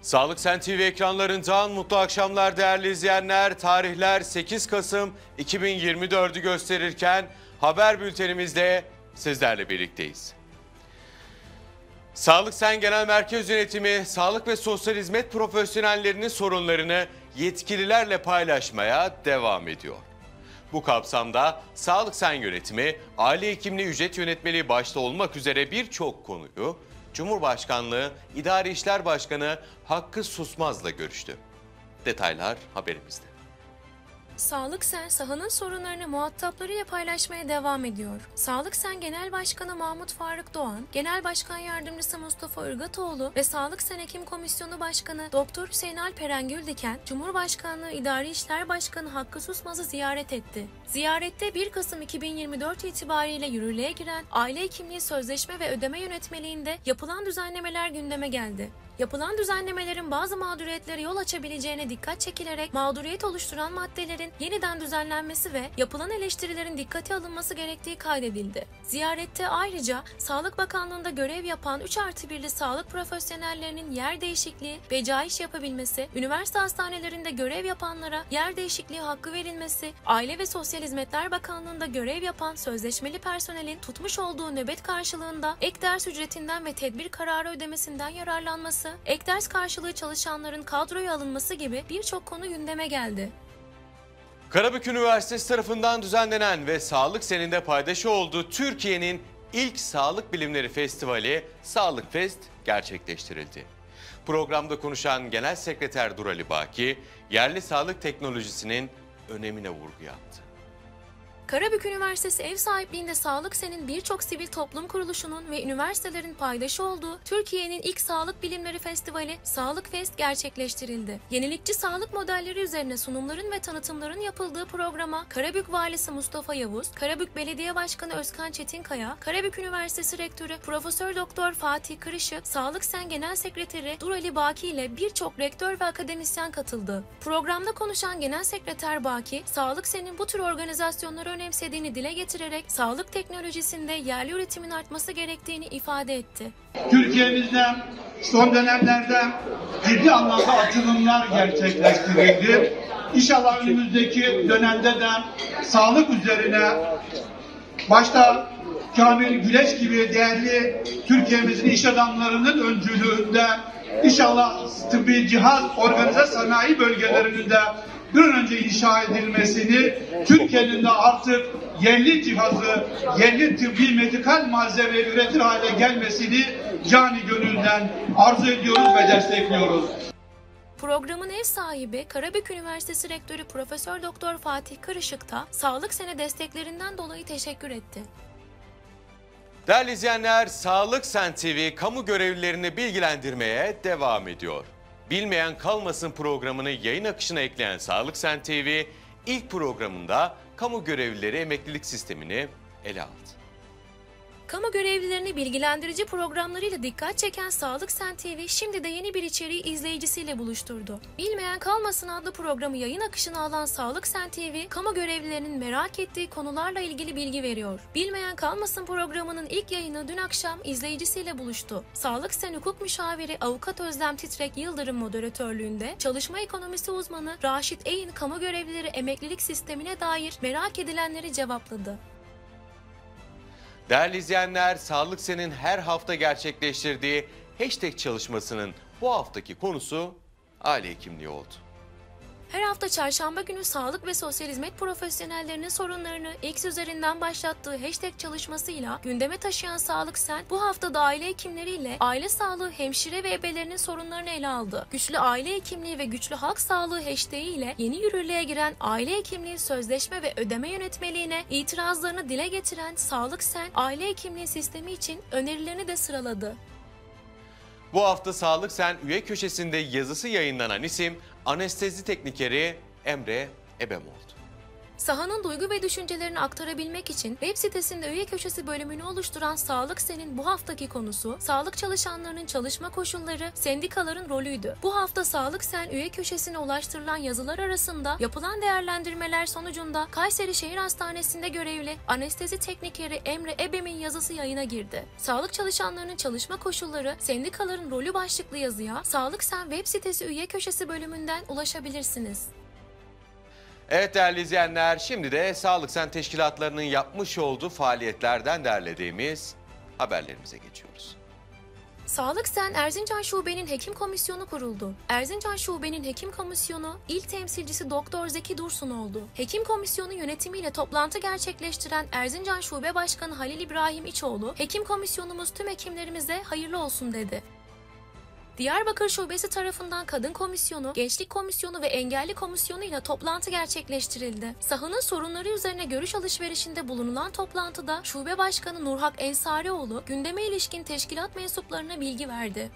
Sağlık Sen TV ekranlarından mutlu akşamlar değerli izleyenler. Tarihler 8 Kasım 2024'ü gösterirken haber bültenimizde sizlerle birlikteyiz. Sağlık Sen Genel Merkez Yönetimi, sağlık ve sosyal hizmet profesyonellerinin sorunlarını yetkililerle paylaşmaya devam ediyor. Bu kapsamda Sağlık Sen Yönetimi, aile hekimliği ücret yönetmeliği başta olmak üzere birçok konuyu Cumhurbaşkanlığı İdari İşler Başkanı Hakkı Susmaz'la görüştü. Detaylar haberimizde. Sağlık Sen sahanın sorunlarını muhataplarıyla paylaşmaya devam ediyor. Sağlık Sen Genel Başkanı Mahmut Faruk Doğan, Genel Başkan Yardımcısı Mustafa Irgatoğlu ve Sağlık Sen Hekim Komisyonu Başkanı Doktor Hüseyin Alperen Güldiken, Cumhurbaşkanlığı İdari İşler Başkanı Hakkı Susmaz'ı ziyaret etti. Ziyarette 1 Kasım 2024 itibariyle yürürlüğe giren aile hekimliği sözleşme ve ödeme yönetmeliğinde yapılan düzenlemeler gündeme geldi. Yapılan düzenlemelerin bazı mağduriyetlere yol açabileceğine dikkat çekilerek mağduriyet oluşturan maddelerin yeniden düzenlenmesi ve yapılan eleştirilerin dikkate alınması gerektiği kaydedildi. Ziyarette ayrıca Sağlık Bakanlığı'nda görev yapan 3+1'li sağlık profesyonellerinin yer değişikliği, becaiş yapabilmesi, üniversite hastanelerinde görev yapanlara yer değişikliği hakkı verilmesi, Aile ve Sosyal Hizmetler Bakanlığı'nda görev yapan sözleşmeli personelin tutmuş olduğu nöbet karşılığında ek ders ücretinden ve tedbir kararı ödemesinden yararlanması, ek ders karşılığı çalışanların kadroya alınması gibi birçok konu gündeme geldi. Karabük Üniversitesi tarafından düzenlenen ve Sağlık Sen'inde paydaşı olduğu Türkiye'nin ilk Sağlık Bilimleri Festivali Sağlık Fest gerçekleştirildi. Programda konuşan Genel Sekreter Durali Baki, yerli sağlık teknolojisinin önemine vurgu yaptı. Karabük Üniversitesi ev sahipliğinde Sağlık Sen'in birçok sivil toplum kuruluşunun ve üniversitelerin paydaşı olduğu Türkiye'nin ilk Sağlık Bilimleri Festivali Sağlık Fest gerçekleştirildi. Yenilikçi sağlık modelleri üzerine sunumların ve tanıtımların yapıldığı programa Karabük Valisi Mustafa Yavuz, Karabük Belediye Başkanı Özkan Çetinkaya, Karabük Üniversitesi Rektörü Profesör Doktor Fatih Kırışık, Sağlık Sen Genel Sekreteri Durali Baki ile birçok rektör ve akademisyen katıldı. Programda konuşan Genel Sekreter Baki, Sağlık Sen'in bu tür organizasyonları önemsediğini dile getirerek sağlık teknolojisinde yerli üretimin artması gerektiğini ifade etti. Türkiye'mizde son dönemlerde ciddi anlamda atılımlar gerçekleştirildi. İnşallah önümüzdeki dönemde de sağlık üzerine başta Kamil Güleç gibi değerli Türkiye'mizin iş adamlarının öncülüğünde inşallah tıbbi cihaz organize sanayi bölgelerinin de bir an önce inşa edilmesini, Türkiye'nin de artık yerli cihazı, yerli tıbbi medikal malzeme üretir hale gelmesini cani gönülden arzu ediyoruz ve destekliyoruz. Programın ev sahibi Karabük Üniversitesi Rektörü Profesör Doktor Fatih Kırışık da Sağlık Sen'e desteklerinden dolayı teşekkür etti. Değerli izleyenler, Sağlık Sen TV kamu görevlilerini bilgilendirmeye devam ediyor. Bilmeyen kalmasın programını yayın akışına ekleyen Sağlık Sen TV ilk programında kamu görevlileri emeklilik sistemini ele aldı. Kamu görevlilerini bilgilendirici programlarıyla dikkat çeken Sağlık Sen TV şimdi de yeni bir içeriği izleyicisiyle buluşturdu. Bilmeyen Kalmasın adlı programı yayın akışına alan Sağlık Sen TV, kamu görevlilerinin merak ettiği konularla ilgili bilgi veriyor. Bilmeyen Kalmasın programının ilk yayını dün akşam izleyicisiyle buluştu. Sağlık Sen Hukuk Müşaviri Avukat Özlem Titrek Yıldırım moderatörlüğünde çalışma ekonomisi uzmanı Raşit Eyin kamu görevlileri emeklilik sistemine dair merak edilenleri cevapladı. Değerli izleyenler, Sağlık Sen'in her hafta gerçekleştirdiği hashtag çalışmasının bu haftaki konusu aile hekimliği oldu. Her hafta çarşamba günü sağlık ve sosyal hizmet profesyonellerinin sorunlarını X üzerinden başlattığı hashtag çalışmasıyla gündeme taşıyan Sağlık Sen, bu hafta da aile hekimleriyle aile sağlığı, hemşire ve ebelerinin sorunlarını ele aldı. Güçlü aile hekimliği ve güçlü halk sağlığı hashtag'i ile yeni yürürlüğe giren aile hekimliği sözleşme ve ödeme yönetmeliğine itirazlarını dile getiren Sağlık Sen, aile hekimliği sistemi için önerilerini de sıraladı. Bu hafta Sağlık Sen üye köşesinde yazısı yayınlanan isim anestezi teknikeri Emre Ebem oldu. Sahanın duygu ve düşüncelerini aktarabilmek için web sitesinde üye köşesi bölümünü oluşturan Sağlık Sen'in bu haftaki konusu sağlık çalışanlarının çalışma koşulları, sendikaların rolüydü. Bu hafta Sağlık Sen üye köşesine ulaştırılan yazılar arasında yapılan değerlendirmeler sonucunda Kayseri Şehir Hastanesi'nde görevli anestezi teknikeri Emre Ebem'in yazısı yayına girdi. Sağlık çalışanlarının çalışma koşulları, sendikaların rolü başlıklı yazıya Sağlık Sen web sitesi üye köşesi bölümünden ulaşabilirsiniz. Evet değerli izleyenler, şimdi de Sağlık Sen teşkilatlarının yapmış olduğu faaliyetlerden derlediğimiz haberlerimize geçiyoruz. Sağlık Sen Erzincan Şube'nin Hekim Komisyonu kuruldu. Erzincan Şube'nin Hekim Komisyonu, il temsilcisi Doktor Zeki Dursun oldu. Hekim Komisyonu yönetimiyle toplantı gerçekleştiren Erzincan Şube Başkanı Halil İbrahim İçoğlu, Hekim Komisyonumuz tüm hekimlerimize hayırlı olsun dedi. Diyarbakır Şubesi tarafından Kadın Komisyonu, Gençlik Komisyonu ve Engelli Komisyonu ile toplantı gerçekleştirildi. Sahanın sorunları üzerine görüş alışverişinde bulunulan toplantıda Şube Başkanı Nurhak Ensarioğlu, gündeme ilişkin teşkilat mensuplarına bilgi verdi.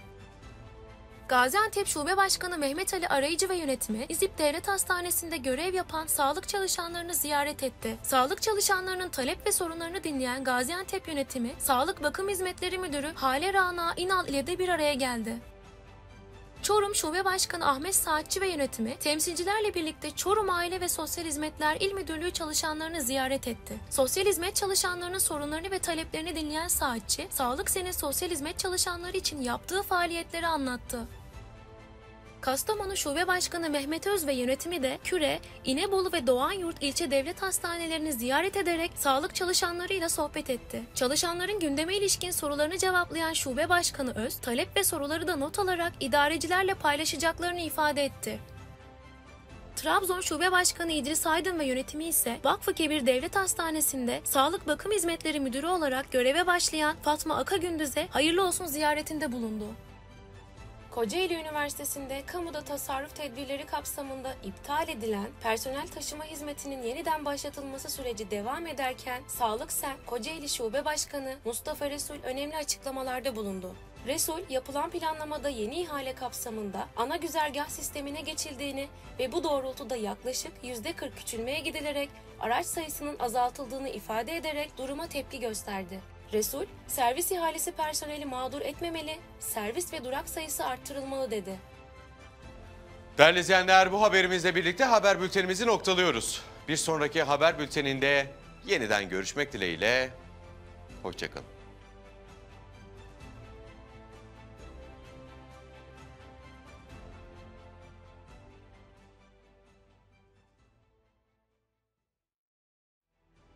Gaziantep Şube Başkanı Mehmet Ali Arayıcı ve yönetimi İzip Devlet Hastanesi'nde görev yapan sağlık çalışanlarını ziyaret etti. Sağlık çalışanlarının talep ve sorunlarını dinleyen Gaziantep yönetimi, Sağlık Bakım Hizmetleri Müdürü Hale Rana İnal ile de bir araya geldi. Çorum Şube Başkanı Ahmet Saatçi ve yönetimi temsilcilerle birlikte Çorum Aile ve Sosyal Hizmetler İl Müdürlüğü çalışanlarını ziyaret etti. Sosyal hizmet çalışanlarının sorunlarını ve taleplerini dinleyen Saatçi, Sağlık Sen'in sosyal hizmet çalışanları için yaptığı faaliyetleri anlattı. Kastamonu Şube Başkanı Mehmet Öz ve yönetimi de Küre, İnebolu ve Doğanyurt ilçe devlet hastanelerini ziyaret ederek sağlık çalışanlarıyla sohbet etti. Çalışanların gündeme ilişkin sorularını cevaplayan Şube Başkanı Öz, talep ve soruları da not alarak idarecilerle paylaşacaklarını ifade etti. Trabzon Şube Başkanı İdris Aydın ve yönetimi ise Vakfıkebir Devlet Hastanesi'nde Sağlık Bakım Hizmetleri Müdürü olarak göreve başlayan Fatma Akagündüz'e hayırlı olsun ziyaretinde bulundu. Kocaeli Üniversitesi'nde kamuda tasarruf tedbirleri kapsamında iptal edilen personel taşıma hizmetinin yeniden başlatılması süreci devam ederken Sağlık Sen Kocaeli Şube Başkanı Mustafa Resul önemli açıklamalarda bulundu. Resul, yapılan planlamada yeni ihale kapsamında ana güzergah sistemine geçildiğini ve bu doğrultuda yaklaşık %40 küçülmeye gidilerek araç sayısının azaltıldığını ifade ederek duruma tepki gösterdi. Resul, servis ihalesi personeli mağdur etmemeli, servis ve durak sayısı arttırılmalı dedi. Değerli izleyenler, bu haberimizle birlikte haber bültenimizi noktalıyoruz. Bir sonraki haber bülteninde yeniden görüşmek dileğiyle, hoşça kalın.